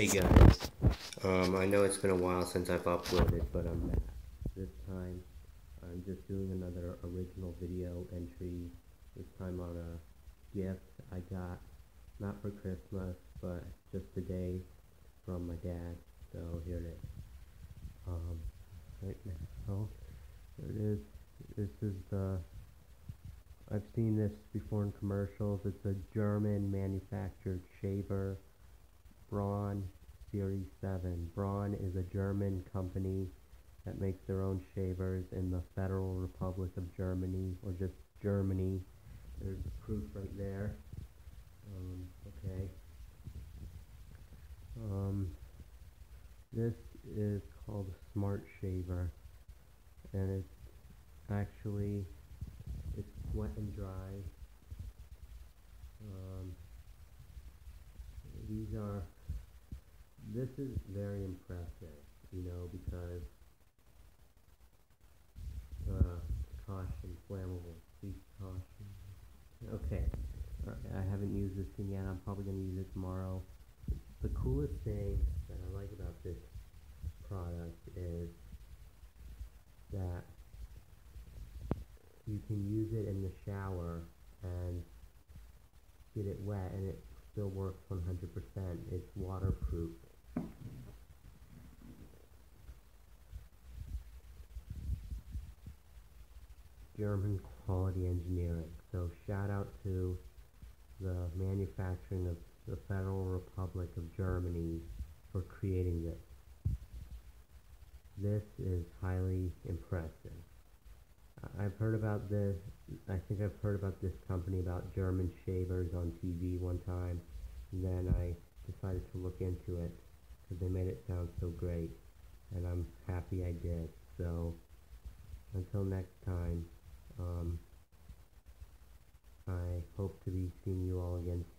Hey guys, I know it's been a while since I've uploaded, but I'm back. This time, I'm just doing another original video entry, this time on a gift I got, not for Christmas, but just today from my dad, so here it is. Right now, there it is. This is I've seen this before in commercials. It's a German manufactured shaver, Braun Series 7. Braun is a German company that makes their own shavers in the Federal Republic of Germany, or just Germany. There's proof right there. Okay. This is called a Smart Shaver, and it's wet and dry. These are This is very impressive, because caution, flammable, please caution. Okay, I haven't used this thing yet. I'm probably going to use it tomorrow. The coolest thing that I like about this product is that you can use it in the shower and get it wet and it still works 100%. It's waterproof. German quality engineering. So shout out to the manufacturing of the Federal Republic of Germany for creating this. This is highly impressive. I've heard about this. I think I've heard about this company, about German shavers, on TV one time. And then I decided to look into it because they made it sound so great. And I'm happy I did. So until next time, I hope to be seeing you all again